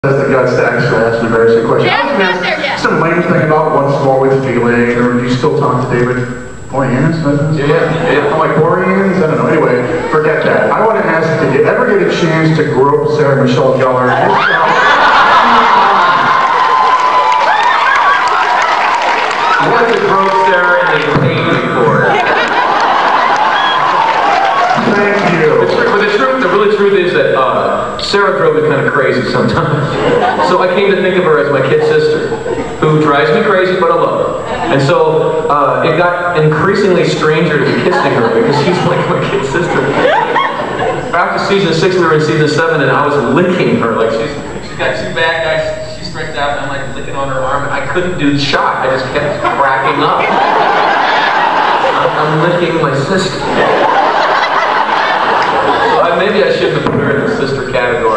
Has the guts to actually ask an embarrassing question. Yeah, I was not gonna there yet. ask some lame thing about once more with feeling, or do you still talk to David Boreanaz? I'm like, Boreanaz? I don't know. Anyway, forget that. I want to ask, did you ever get a chance to grope Sarah Michelle Gellar? I went to grope Sarah and they paid me for it. Thank you. The really truth is that Sarah drove me kind of crazy sometimes. So I came to think of her as my kid sister, who drives me crazy, but I love her. And so it got increasingly stranger to be kissing her because she's like my kid sister. After season 6, we were in season 7, and I was licking her. Like she's got two bad guys, she's stretched out, and I'm like licking on her arm, and I couldn't do the shot. I just kept cracking up. I'm licking my sister. Maybe I shouldn't have put her in the sister category.